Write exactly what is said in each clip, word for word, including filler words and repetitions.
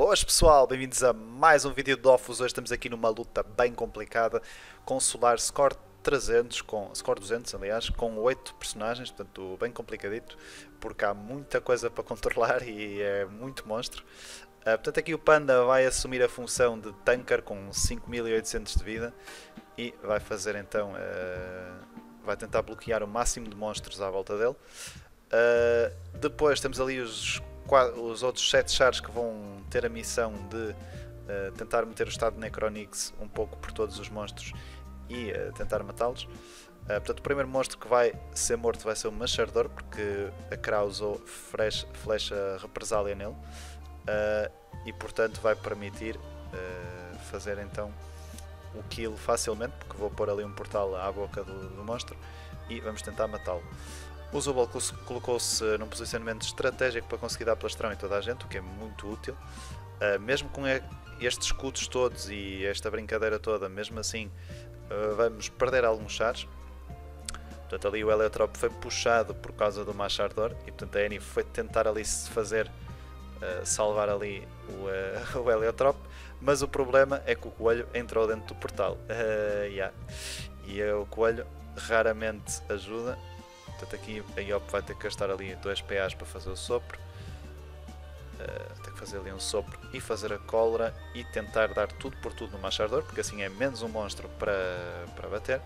Boas pessoal, bem-vindos a mais um vídeo de Dofus. Hoje estamos aqui numa luta bem complicada com Solar Score trezentos, com, Score duzentos aliás, com oito personagens, portanto bem complicadito, porque há muita coisa para controlar e é muito monstro. Uh, portanto aqui o Panda vai assumir a função de tanker com cinco mil e oitocentos de vida e vai fazer então, uh, vai tentar bloquear o máximo de monstros à volta dele. Uh, depois temos ali os os outros sete chars que vão ter a missão de uh, tentar meter o estado de Necronix um pouco por todos os monstros e uh, tentar matá-los. Uh, portanto, o primeiro monstro que vai ser morto vai ser o Machardor, porque a Kra usou flecha, flecha represália nele uh, e portanto vai permitir uh, fazer então o kill facilmente, porque vou pôr ali um portal à boca do, do monstro e vamos tentar matá-lo. O Zubal colocou-se num posicionamento estratégico para conseguir dar plastrão em toda a gente, o que é muito útil. Uh, mesmo com estes escudos todos e esta brincadeira toda, mesmo assim uh, vamos perder alguns chars. Portanto, ali o Heliotrope foi puxado por causa do Machardor e portanto a Annie foi tentar ali se fazer uh, salvar ali o, uh, o Heliotrope, mas o problema é que o coelho entrou dentro do portal. Uh, yeah. E uh, o coelho raramente ajuda. Portanto, aqui a Iop vai ter que gastar ali dois P As para fazer o sopro. Uh, tem que fazer ali um sopro e fazer a cólera e tentar dar tudo por tudo no Machardor, porque assim é menos um monstro para, para bater.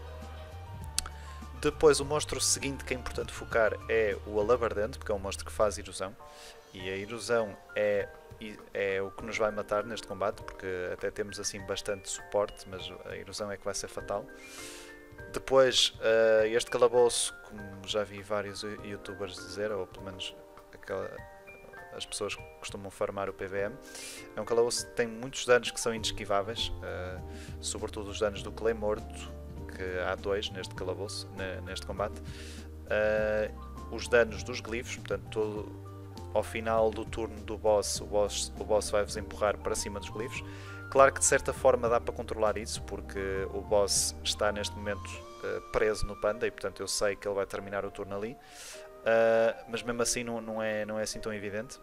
Depois o monstro seguinte que é importante focar é o Alabardente, porque é um monstro que faz erosão. E a erosão é, é o que nos vai matar neste combate, porque até temos assim bastante suporte, mas a erosão é que vai ser fatal. Depois, uh, este calabouço, como já vi vários youtubers dizer, ou pelo menos aquela, as pessoas que costumam farmar o P V M, é um calabouço que tem muitos danos que são inesquiváveis, uh, sobretudo os danos do Clay Morto, que há dois neste calabouço, neste combate, uh, os danos dos glifos, portanto, todo, ao final do turno do boss, o boss, o boss vai-vos empurrar para cima dos glifos. Claro que de certa forma dá para controlar isso, porque o boss está neste momento uh, preso no Panda e portanto eu sei que ele vai terminar o turno ali, uh, mas mesmo assim não, não, é, não é assim tão evidente.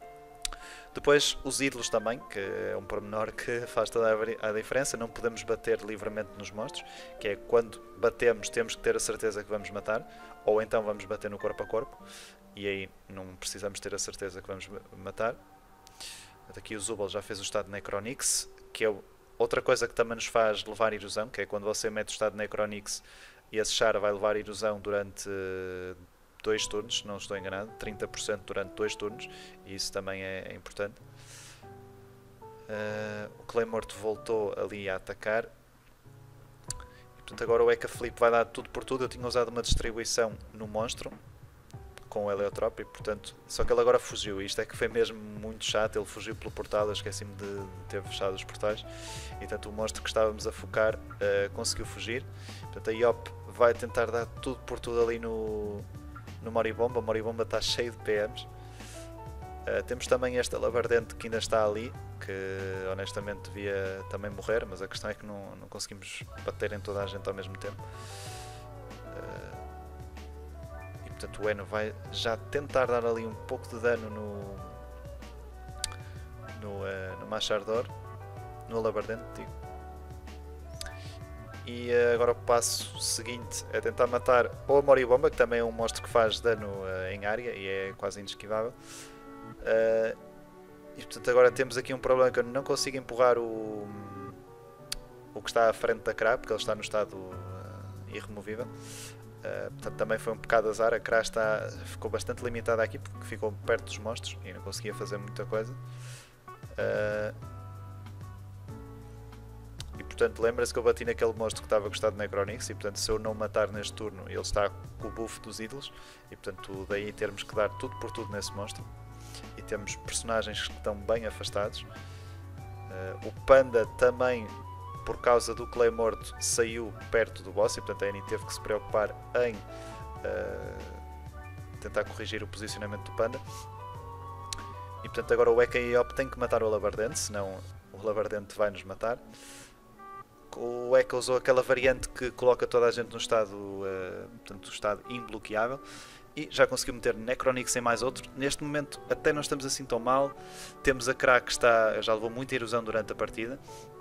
Depois os ídolos também, que é um pormenor que faz toda a diferença. Não podemos bater livremente nos monstros, que é quando batemos temos que ter a certeza que vamos matar, ou então vamos bater no corpo a corpo, e aí não precisamos ter a certeza que vamos matar. Aqui o Zubal já fez o estado de Necronix, que é outra coisa que também nos faz levar erosão, que é quando você mete o estado de Necronix e esse char vai levar erosão durante dois turnos, se não estou enganado, trinta por cento durante dois turnos, e isso também é, é importante. Uh, o Clay Morto voltou ali a atacar, e, portanto agora o Eka Flip vai dar tudo por tudo. Eu tinha usado uma distribuição no monstro, com o Heliotrope, e portanto, só que ele agora fugiu, e isto é que foi mesmo muito chato. Ele fugiu pelo portal, eu esqueci-me de ter fechado os portais, e portanto o monstro que estávamos a focar uh, conseguiu fugir. Portanto a Iop vai tentar dar tudo por tudo ali no, no Moribomba. O Moribomba está cheio de P Ms. Uh, temos também este Alabardente que ainda está ali, que honestamente devia também morrer, mas a questão é que não, não conseguimos bater em toda a gente ao mesmo tempo. Uh, Portanto o Eno vai já tentar dar ali um pouco de dano no no, uh, no Machardor, no Alabardente, digo. E uh, agora o passo seguinte é tentar matar ou a Moribomba, que também é um monstro que faz dano uh, em área e é quase inesquivável. Uh, e portanto agora temos aqui um problema, que eu não consigo empurrar o, o que está à frente da Kra, porque ele está no estado uh, irremovível. Uh, portanto, também foi um bocado de azar. A Kra está, ficou bastante limitada aqui porque ficou perto dos monstros e não conseguia fazer muita coisa. Uh, e portanto, lembra-se que eu bati naquele monstro que estava a gostar de Necronix, e portanto, se eu não matar neste turno, ele está com o buff dos ídolos, e portanto, daí termos que dar tudo por tudo nesse monstro. E temos personagens que estão bem afastados. Uh, o Panda também, por causa do Clay Morto, saiu perto do boss, e portanto a Annie teve que se preocupar em uh, tentar corrigir o posicionamento do Panda. E portanto agora o Eka e Iop tem que matar o Alabardente, senão o Alabardente vai nos matar. O Eka usou aquela variante que coloca toda a gente no estado, uh, portanto, no estado imbloqueável, E já conseguiu meter Necronix em mais outro. Neste momento até não estamos assim tão mal. Temos a Kra que está, já levou muita erosão durante a partida.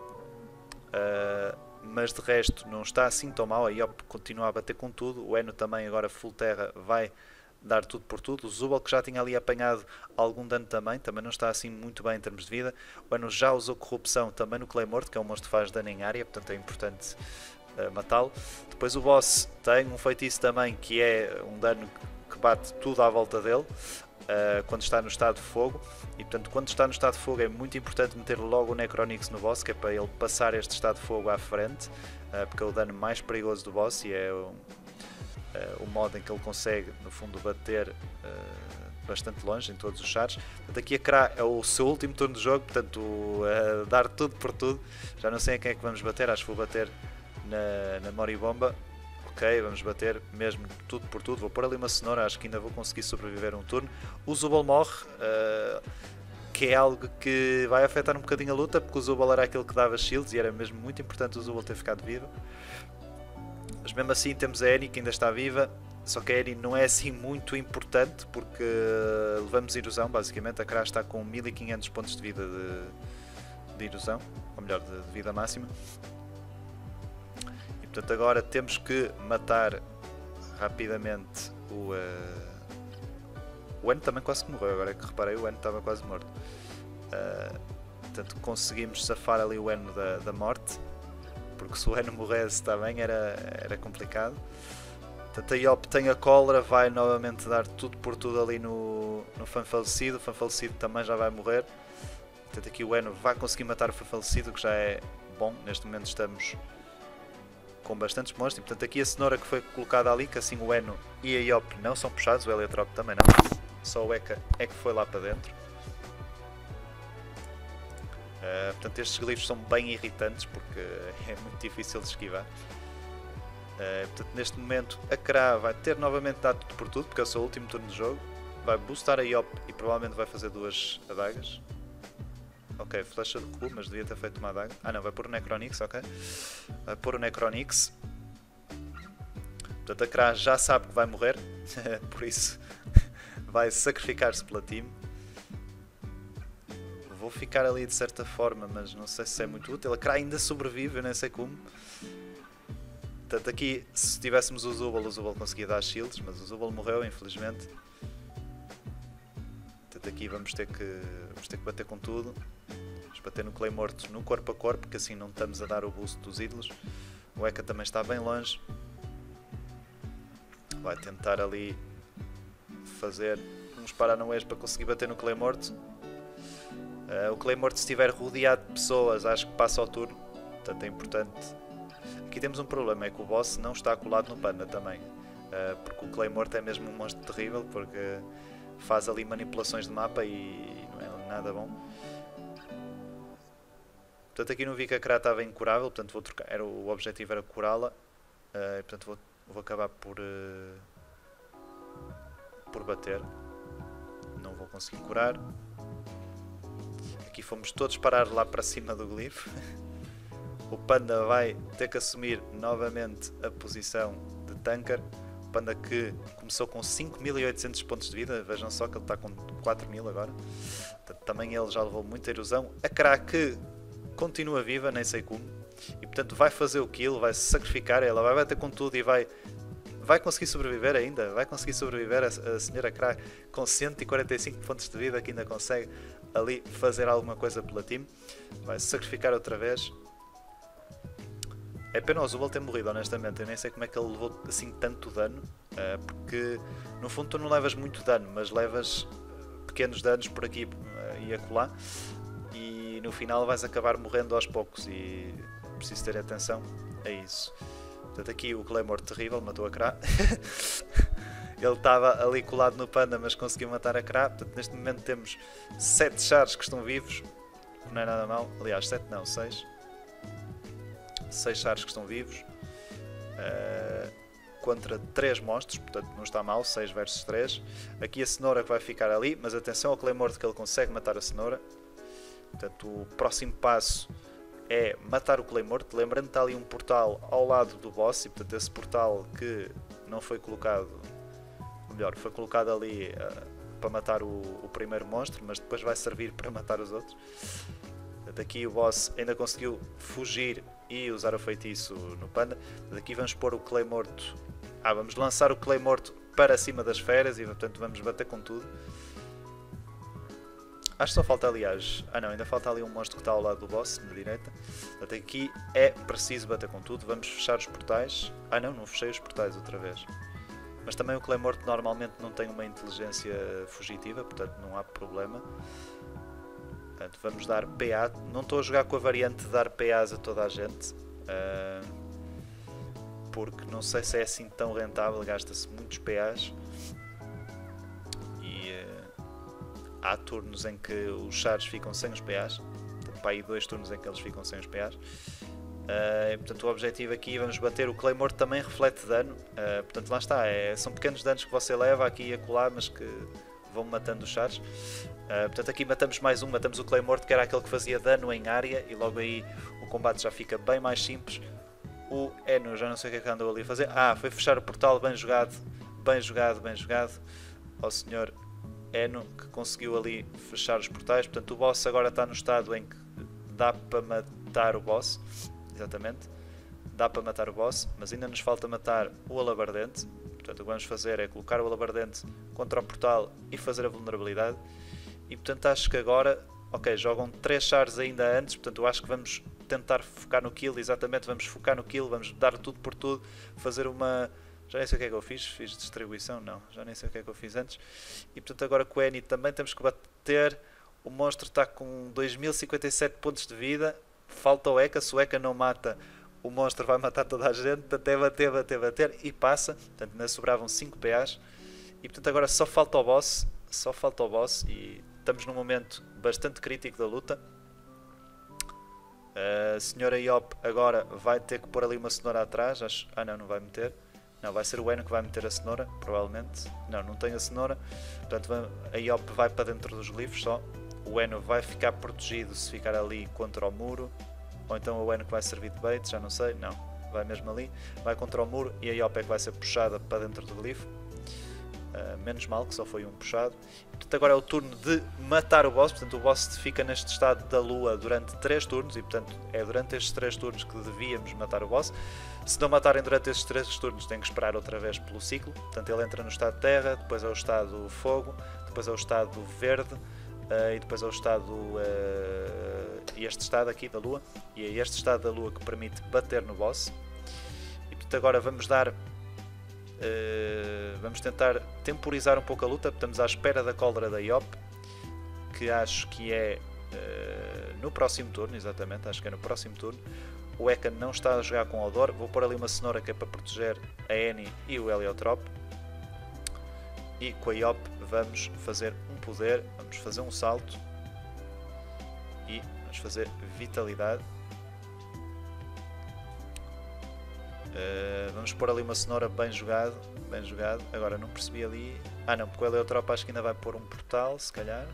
Uh, mas de resto não está assim tão mal. A Iop continua a bater com tudo. O Eno também agora full terra vai dar tudo por tudo. O Zubal que já tinha ali apanhado algum dano também. Também não está assim muito bem em termos de vida. O Eno já usou corrupção também no Claymore, que é um monstro que faz dano em área. Portanto é importante uh, matá-lo. Depois o boss tem um feitiço também que é um dano que bate tudo à volta dele. Uh, quando está no estado de fogo, e portanto quando está no estado de fogo é muito importante meter logo o Necronix no boss, que é para ele passar este estado de fogo à frente, uh, porque é o dano mais perigoso do boss e é o, uh, o modo em que ele consegue no fundo bater uh, bastante longe em todos os chars. Portanto, aqui a Kra é o seu último turno de jogo, portanto uh, dar tudo por tudo. Já não sei em quem é que vamos bater, acho que vou bater na, na Moribomba. Ok, vamos bater mesmo tudo por tudo. Vou pôr ali uma cenoura, acho que ainda vou conseguir sobreviver um turno. O Zubal morre, uh, que é algo que vai afetar um bocadinho a luta, porque o Zubal era aquele que dava shields e era mesmo muito importante o Zubal ter ficado vivo. Mas mesmo assim temos a Annie que ainda está viva, só que a Annie não é assim muito importante, porque levamos erosão, basicamente. A Kra está com mil e quinhentos pontos de vida de, de erosão, ou melhor, de, de vida máxima. Portanto, agora temos que matar rapidamente o... Uh... O Eno também quase que morreu, agora é que reparei, o Eno estava quase morto. Uh... Portanto, conseguimos safar ali o Eno da, da morte, porque se o Eno morresse também era, era complicado. Portanto, a Iop tem a cólera, vai novamente dar tudo por tudo ali no, no Fã Falecido. O Fã Falecido também já vai morrer. Portanto, aqui o Eno vai conseguir matar o Fã Falecido, que já é bom. Neste momento estamos com bastantes monstros, e portanto aqui a cenoura que foi colocada ali, que assim o Eno e a Iop não são puxados, o Heliotrope também não, só o Eka é que foi lá para dentro. Uh, portanto estes glifos são bem irritantes porque é muito difícil de esquivar. Uh, portanto neste momento a Kra vai ter novamente dado tudo por tudo, porque é o seu último turno de jogo, vai boostar a Iop e provavelmente vai fazer duas adagas. Ok, flecha de recuo, mas devia ter feito uma adaga. Ah não, vai pôr o Necronix, ok. Vai pôr o Necronix. Portanto a Kra já sabe que vai morrer, por isso vai sacrificar-se pela team. Vou ficar ali de certa forma, mas não sei se é muito útil. A Kra ainda sobrevive, eu nem sei como. Portanto aqui, se tivéssemos o Zubal, o Zubal conseguia dar shields, mas o Zubal morreu, infelizmente. Portanto aqui vamos ter que, vamos ter que bater com tudo. Vamos bater no Claymore no corpo a corpo, porque assim não estamos a dar o boost dos ídolos. O Eka também está bem longe. Vai tentar ali fazer uns paranauês para conseguir bater no Claymore. Uh, o Claymore, se estiver rodeado de pessoas, acho que passa ao turno. Portanto é importante. Aqui temos um problema, é que o boss não está colado no panda também. Uh, porque o Claymore é mesmo um monstro terrível, porque faz ali manipulações de mapa e não é nada bom. Portanto aqui não vi que a Kra estava incurável, portanto vou trocar, era, o objetivo era curá-la. Uh, portanto vou, vou acabar por, uh, por bater. Não vou conseguir curar. Aqui fomos todos parar lá para cima do glifo. O panda vai ter que assumir novamente a posição de tanker. O panda que começou com cinco mil e oitocentos pontos de vida, vejam só que ele está com quatro mil agora. Portanto, também ele já levou muita erosão. A Kra que continua viva, nem sei como, e portanto vai fazer o kill, vai se sacrificar, ela vai bater com tudo e vai, vai conseguir sobreviver ainda, vai conseguir sobreviver a, a senhora Kra com cento e quarenta e cinco pontos de vida, que ainda consegue ali fazer alguma coisa pela team. Vai se sacrificar outra vez. É pena o Zubal ter morrido, honestamente, eu nem sei como é que ele levou assim tanto dano, uh, porque no fundo tu não levas muito dano, mas levas pequenos danos por aqui uh, e acolá, e no final vais acabar morrendo aos poucos e preciso ter atenção a isso. Portanto aqui o Claymore terrível, matou a Kra. Ele estava ali colado no panda, mas conseguiu matar a Kra. Portanto neste momento temos sete chars que estão vivos, não é nada mal, aliás sete não, seis. seis chars que estão vivos uh, contra três monstros, portanto não está mal, seis versus três. Aqui a cenoura que vai ficar ali, mas atenção ao Claymore de que ele consegue matar a cenoura. Portanto o próximo passo é matar o Claymore. Lembrando que está ali um portal ao lado do boss, e portanto esse portal que não foi colocado melhor, foi colocado ali uh, para matar o, o primeiro monstro, mas depois vai servir para matar os outros. Daqui o boss ainda conseguiu fugir e usar o feitiço no panda. Daqui vamos pôr o clay morto. Ah, vamos lançar o clay morto para cima das feras e portanto vamos bater com tudo. Acho que só falta, aliás, ah não, ainda falta ali um monstro que está ao lado do boss, na direita. Portanto aqui é preciso bater com tudo. Vamos fechar os portais. Ah não, não fechei os portais outra vez. Mas também o clay morto normalmente não tem uma inteligência fugitiva, portanto não há problema. Portanto, vamos dar P A. Não estou a jogar com a variante de dar P As a toda a gente. Uh, porque não sei se é assim tão rentável, gasta-se muitos P As. E uh, há turnos em que os chars ficam sem os P As. Para aí dois turnos em que eles ficam sem os P As. Uh, e, portanto o objetivo aqui, vamos bater, o clay morto também reflete dano. Uh, portanto lá está, é, são pequenos danos que você leva aqui e acolá, mas que vão matando os chars. Uh, portanto aqui matamos mais um, matamos o clay morto, que era aquele que fazia dano em área, e logo aí o combate já fica bem mais simples. O Eno, já não sei o que é que andou ali a fazer. Ah, foi fechar o portal, bem jogado, bem jogado, bem jogado ao senhor Eno, que conseguiu ali fechar os portais. Portanto o boss agora está no estado em que dá para matar o boss, exatamente, dá para matar o boss, mas ainda nos falta matar o alabardente. Portanto o que vamos fazer é colocar o alabardente contra o portal e fazer a vulnerabilidade. E portanto acho que agora, ok, jogam três chars ainda antes, portanto eu acho que vamos tentar focar no kill, exatamente, vamos focar no kill, vamos dar tudo por tudo, fazer uma... Já nem sei o que é que eu fiz, fiz distribuição, não, já nem sei o que é que eu fiz antes. E portanto agora com o Eni também temos que bater, o monstro está com dois mil e cinquenta e sete pontos de vida, falta o Eka, se o Eka não mata, o monstro vai matar toda a gente, portanto é bater, bater, bater, e passa, portanto ainda sobravam cinco P As. E portanto agora só falta o boss, só falta o boss, e estamos num momento bastante crítico da luta. A senhora Iop agora vai ter que pôr ali uma cenoura atrás. Acho... Ah não, não vai meter. Não, vai ser o Eno que vai meter a cenoura, provavelmente. Não, não tem a cenoura. Portanto, a Iop vai para dentro dos glifos só. O Eno vai ficar protegido se ficar ali contra o muro. Ou então o Eno que vai servir de bait, já não sei. Não, vai mesmo ali. Vai contra o muro e a Iop é que vai ser puxada para dentro do glifo. Uh, menos mal que só foi um puxado. Portanto, agora é o turno de matar o boss. Portanto, o boss fica neste estado da lua durante três turnos e portanto é durante estes três turnos que devíamos matar o boss. Se não matarem durante estes três turnos, tem que esperar outra vez pelo ciclo. Portanto, ele entra no estado de terra, depois é o estado fogo, depois é o estado verde uh, e depois é o estado uh, este estado aqui da lua, e é este estado da lua que permite bater no boss. E portanto agora vamos dar Uh, vamos tentar temporizar um pouco a luta. Estamos à espera da cólera da Iop, que acho que é uh, no próximo turno, exatamente, acho que é no próximo turno. O Eka não está a jogar com Odor, vou pôr ali uma cenoura que é para proteger a Eni e o Heliotrop. E com a Iop vamos fazer um poder, vamos fazer um salto e vamos fazer vitalidade. Uh, vamos pôr ali uma cenoura bem jogado, bem jogado. Agora não percebi ali. Ah não, porque o Heliotropa acho que ainda vai pôr um portal, se calhar.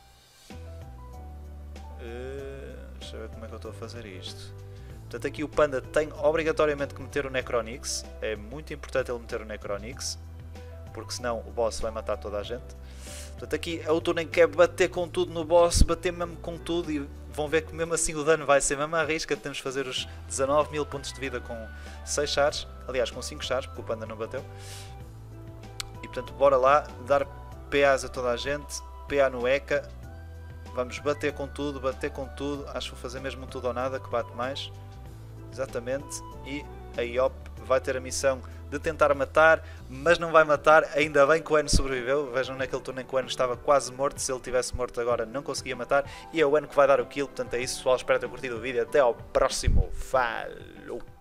Uh, deixa eu ver como é que eu estou a fazer isto. Portanto aqui o Panda tem obrigatoriamente que meter o Necronix. É muito importante ele meter o Necronix, porque senão o boss vai matar toda a gente. Portanto aqui é o turno em que quer bater com tudo no boss, bater mesmo com tudo, e vão ver que mesmo assim o dano vai ser mesmo à risca. Temos de fazer os dezanove mil pontos de vida com seis chars, aliás com cinco chars, porque o Panda não bateu. E portanto bora lá, dar P As a toda a gente, P A no Eka, vamos bater com tudo, bater com tudo, acho que vou fazer mesmo um tudo ou nada, que bate mais, exatamente, e a Iop vai ter a missão de tentar matar, mas não vai matar. Ainda bem que o Eno sobreviveu. Vejam naquele turno em que o Eno estava quase morto. Se ele tivesse morto agora não conseguia matar. E é o Eno que vai dar o kill. Portanto é isso pessoal, espero ter curtido o vídeo. Até ao próximo. Falou!